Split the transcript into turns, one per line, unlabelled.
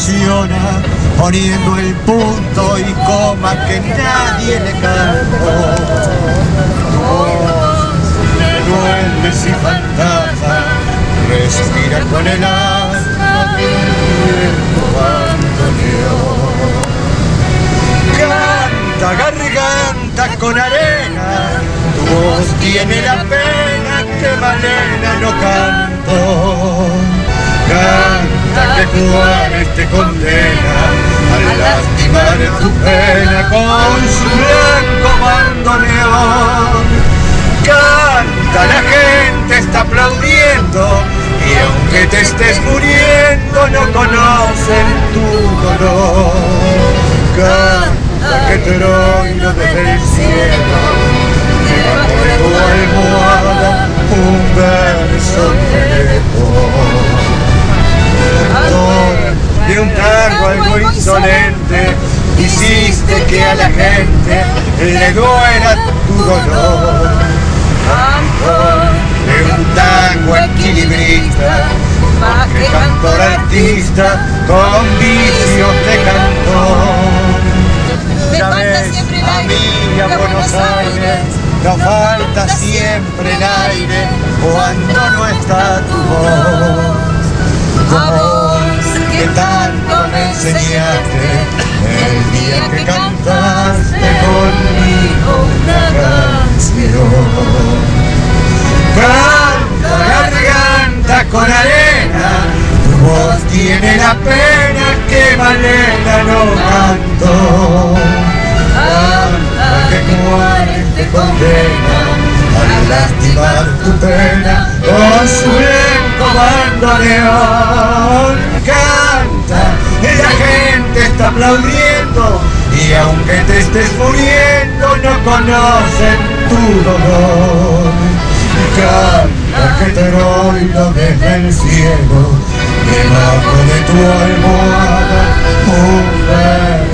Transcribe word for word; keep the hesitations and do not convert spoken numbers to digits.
emociona, poniendo el punto y coma que nadie le cantó. Duendes y fantasmas, respira con el alma del bandoneón. Canta, garganta con arena, tu voz tiene la pena que Malena no cantó. Canta que tu arte te condena al lastimar tu pena con su blanco bandoneón. Canta, la gente está aplaudiendo y aunque te estés muriendo no conocen tu dolor. Canta que Troilo desde el cielo debajo de tu almohada un verso te dejó. Autor de un tango algo insolente, hiciste que a la gente le duela tu dolor. Autor de un tango equilibrista, más que cantor artista, con vicios te cantó. Ya ves, amiga Buenos Aires, nos falta siempre el aire cuando no está tu voz. A vos que tanto me enseñaste el día que cantaste conmigo una canción. Canta, garganta con arena, tu voz tiene la pena que Malena no cantó. Canta que tu arte te condena al lastimar tu pena con su blanco bandoneón. Canta, la gente está aplaudiendo y aunque te estés muriendo no conocen tu dolor. Canta que Troilo desde el cielo debajo de tu almohada un